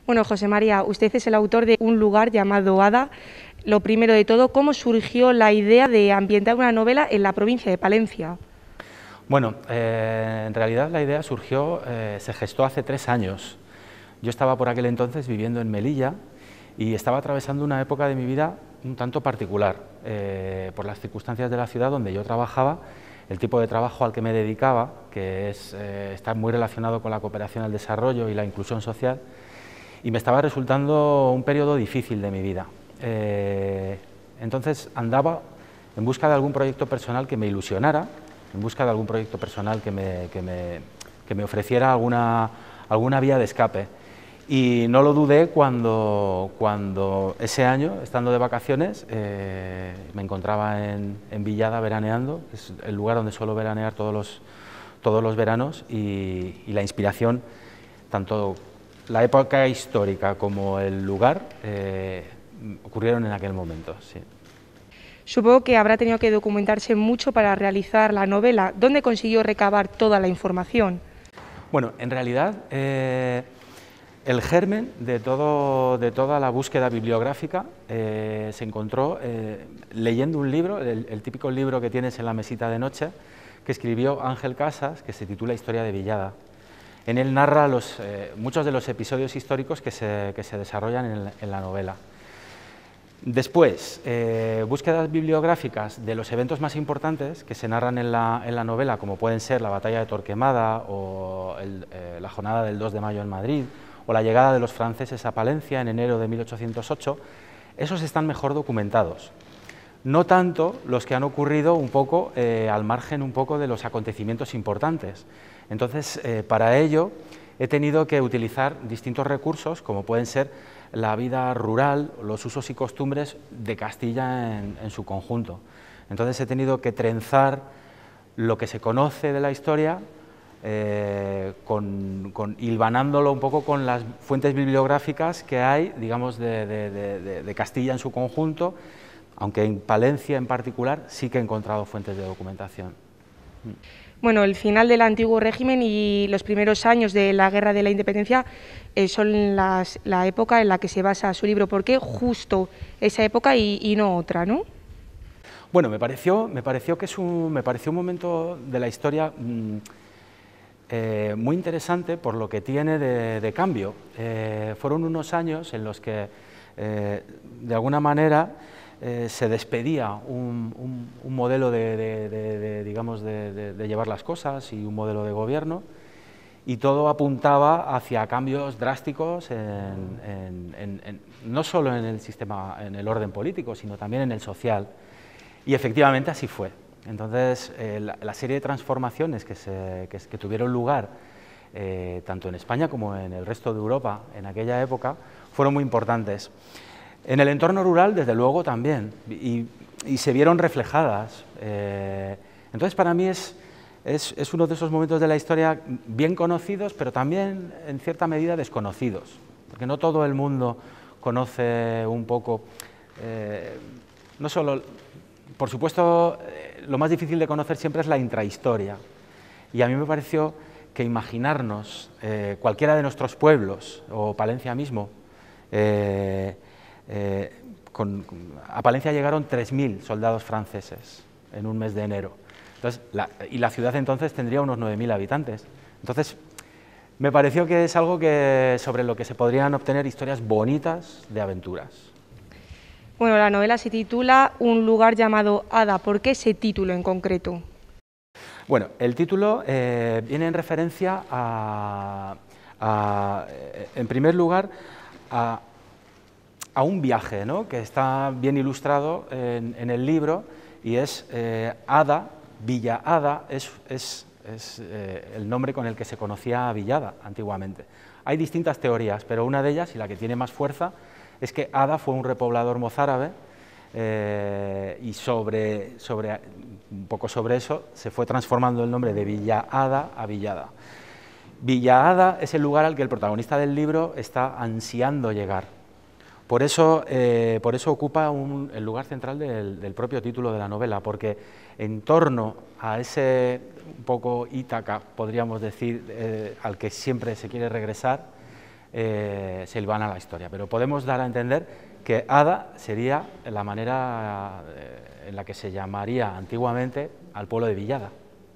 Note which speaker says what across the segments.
Speaker 1: Bueno, José María, usted es el autor de Un lugar llamado Ada. Lo primero de todo, ¿cómo surgió la idea de ambientar una novela en la provincia de Palencia?
Speaker 2: Bueno, en realidad la idea surgió, se gestó hace 3 años. Yo estaba por aquel entonces viviendo en Melilla y estaba atravesando una época de mi vida un tanto particular, por las circunstancias de la ciudad donde yo trabajaba, el tipo de trabajo al que me dedicaba, que es estar muy relacionado con la cooperación al desarrollo y la inclusión social, y me estaba resultando un periodo difícil de mi vida. Entonces andaba en busca de algún proyecto personal que me ilusionara, en busca de algún proyecto personal que me ofreciera alguna vía de escape. Y no lo dudé cuando ese año, estando de vacaciones, me encontraba en Villada veraneando, que es el lugar donde suelo veranear todos los veranos, y la inspiración, tanto la época histórica como el lugar, ocurrieron en aquel momento. Sí.
Speaker 1: Supongo que habrá tenido que documentarse mucho para realizar la novela. ¿Dónde consiguió recabar toda la información?
Speaker 2: Bueno, en realidad el germen de toda la búsqueda bibliográfica se encontró leyendo un libro, el típico libro que tienes en la mesita de noche, que escribió Ángel Casas, que se titula Historia de Villada. En él narra muchos de los episodios históricos que se desarrollan en la novela. Después, búsquedas bibliográficas de los eventos más importantes que se narran en la novela, como pueden ser la batalla de Torquemada o la jornada del 2 de mayo en Madrid, o la llegada de los franceses a Palencia en enero de 1808, esos están mejor documentados. No tanto los que han ocurrido un poco al margen un poco de los acontecimientos importantes. Entonces, para ello he tenido que utilizar distintos recursos, como pueden ser la vida rural, los usos y costumbres de Castilla en su conjunto. Entonces he tenido que trenzar lo que se conoce de la historia, hilvanándolo un poco con las fuentes bibliográficas que hay, digamos, de Castilla en su conjunto, aunque en Palencia en particular sí que he encontrado fuentes de documentación.
Speaker 1: Bueno, el final del antiguo régimen y los primeros años de la Guerra de la Independencia son la época en la que se basa su libro. ¿Por qué justo esa época y no otra, no?
Speaker 2: Bueno, me pareció un momento de la historia muy interesante por lo que tiene de cambio. Fueron unos años en los que, de alguna manera, se despedía un modelo digamos, de llevar las cosas y un modelo de gobierno, y todo apuntaba hacia cambios drásticos no solo en el sistema, en el orden político, sino también en el social. Y efectivamente así fue. Entonces, la serie de transformaciones que tuvieron lugar tanto en España como en el resto de Europa en aquella época fueron muy importantes. En el entorno rural, desde luego, también, y se vieron reflejadas. Entonces, para mí es uno de esos momentos de la historia bien conocidos, pero también, en cierta medida, desconocidos, porque no todo el mundo conoce un poco, no solo, por supuesto, lo más difícil de conocer siempre es la intrahistoria, y a mí me pareció que imaginarnos cualquiera de nuestros pueblos, o Palencia mismo, a Palencia llegaron 3.000 soldados franceses en un mes de enero. Entonces, la ciudad entonces tendría unos 9.000 habitantes. Entonces, me pareció que es algo sobre lo que se podrían obtener historias bonitas de aventuras.
Speaker 1: Bueno, la novela se titula Un lugar llamado Ada. ¿Por qué ese título en concreto?
Speaker 2: Bueno, el título viene en referencia en primer lugar, a un viaje, ¿no?, que está bien ilustrado en el libro, y es Ada, Villa Ada, es el nombre con el que se conocía a Villada antiguamente. Hay distintas teorías, pero una de ellas, y la que tiene más fuerza, es que Ada fue un repoblador mozárabe, y un poco sobre eso se fue transformando el nombre de Villa Ada a Villada. Villa Ada es el lugar al que el protagonista del libro está ansiando llegar. Por eso ocupa el lugar central del propio título de la novela, porque en torno a ese un poco Ítaca, podríamos decir, al que siempre se quiere regresar, se hilvana la historia. Pero podemos dar a entender que Ada sería la manera en la que se llamaría antiguamente al pueblo de Villada.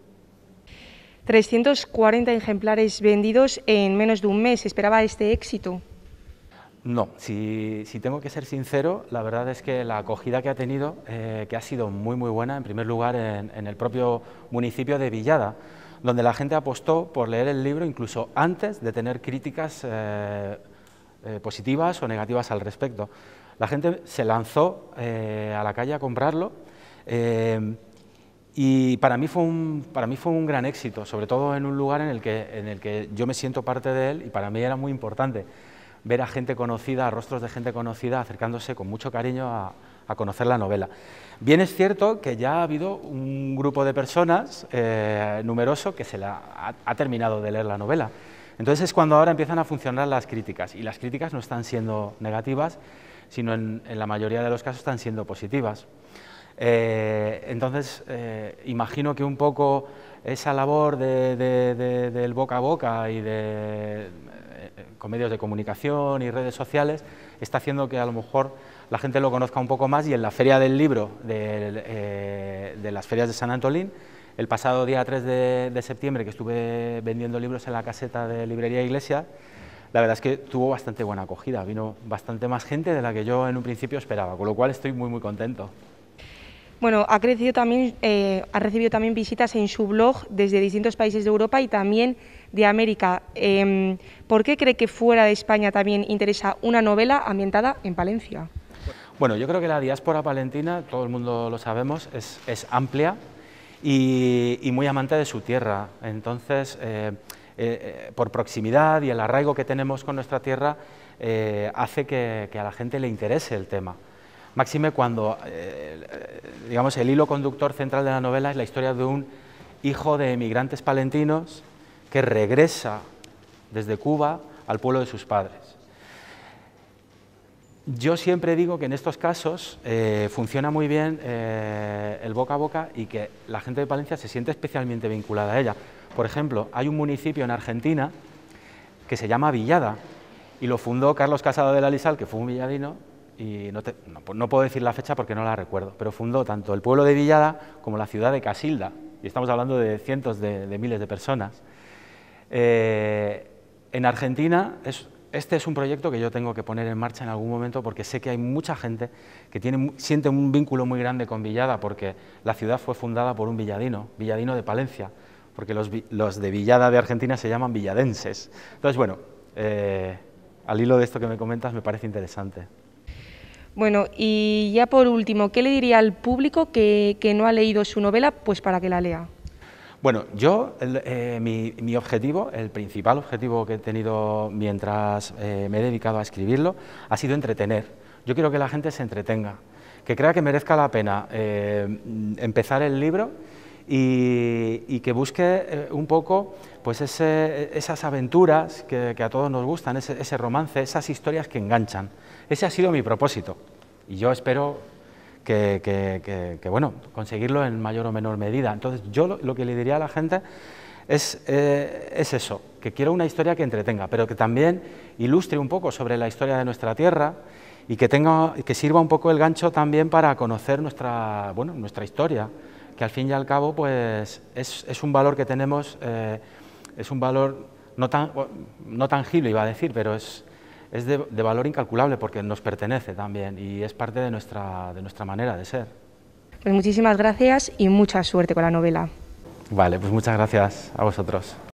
Speaker 1: 340 ejemplares vendidos en menos de un mes. ¿Esperaba este éxito?
Speaker 2: No, si tengo que ser sincero, la verdad es que la acogida que ha tenido, que ha sido muy buena, en primer lugar en el propio municipio de Villada, donde la gente apostó por leer el libro incluso antes de tener críticas positivas o negativas al respecto. La gente se lanzó a la calle a comprarlo y para mí fue un gran éxito, sobre todo en un lugar en el que yo me siento parte de él y para mí era muy importante ver a gente conocida, a rostros de gente conocida acercándose con mucho cariño a conocer la novela. Bien es cierto que ya ha habido un grupo de personas numeroso que ha terminado de leer la novela. Entonces es cuando ahora empiezan a funcionar las críticas, y las críticas no están siendo negativas, sino en la mayoría de los casos están siendo positivas. Entonces imagino que un poco esa labor del boca a boca y con medios de comunicación y redes sociales está haciendo que a lo mejor la gente lo conozca un poco más, y en la Feria del Libro de las Ferias de Sant Antolín, el pasado día 3 de septiembre, que estuve vendiendo libros en la caseta de Librería Iglesia, la verdad es que tuvo bastante buena acogida, vino bastante más gente de la que yo en un principio esperaba, con lo cual estoy muy contento.
Speaker 1: Bueno, ha recibido también visitas en su blog desde distintos países de Europa y también de América. ¿Por qué cree que fuera de España también interesa una novela ambientada en Palencia?
Speaker 2: Bueno, yo creo que la diáspora palentina, todo el mundo lo sabemos, es amplia y muy amante de su tierra. Entonces, por proximidad y el arraigo que tenemos con nuestra tierra, hace que a la gente le interese el tema. Máxime cuando, digamos, el hilo conductor central de la novela es la historia de un hijo de emigrantes palentinos que regresa desde Cuba al pueblo de sus padres. Yo siempre digo que en estos casos funciona muy bien el boca a boca y que la gente de Palencia se siente especialmente vinculada a ella. Por ejemplo, hay un municipio en Argentina que se llama Villada y lo fundó Carlos Casado de la Lisal, que fue un villadino, y no puedo decir la fecha porque no la recuerdo, pero fundó tanto el pueblo de Villada como la ciudad de Casilda, y estamos hablando de cientos de miles de personas. En Argentina, este es un proyecto que yo tengo que poner en marcha en algún momento, porque sé que hay mucha gente que siente un vínculo muy grande con Villada, porque la ciudad fue fundada por un villadino de Palencia, porque los de Villada de Argentina se llaman villadenses. Entonces, bueno, al hilo de esto que me comentas me parece interesante.
Speaker 1: Bueno, y ya por último, ¿qué le diría al público que no ha leído su novela, pues para que la lea?
Speaker 2: Bueno, mi objetivo, el principal objetivo que he tenido mientras me he dedicado a escribirlo, ha sido entretener. Yo quiero que la gente se entretenga, que crea que merezca la pena empezar el libro y que busque un poco pues esas aventuras que a todos nos gustan, ese romance, esas historias que enganchan. Ese ha sido mi propósito y yo espero que bueno, conseguirlo en mayor o menor medida. Entonces yo lo que le diría a la gente es eso, que quiero una historia que entretenga, pero que también ilustre un poco sobre la historia de nuestra tierra y que sirva un poco el gancho también para conocer nuestra historia, que al fin y al cabo pues es un valor que tenemos, es un valor no tangible, iba a decir, pero es de valor incalculable porque nos pertenece también y es parte de nuestra manera de ser.
Speaker 1: Pues muchísimas gracias y mucha suerte con la novela.
Speaker 2: Vale, pues muchas gracias a vosotros.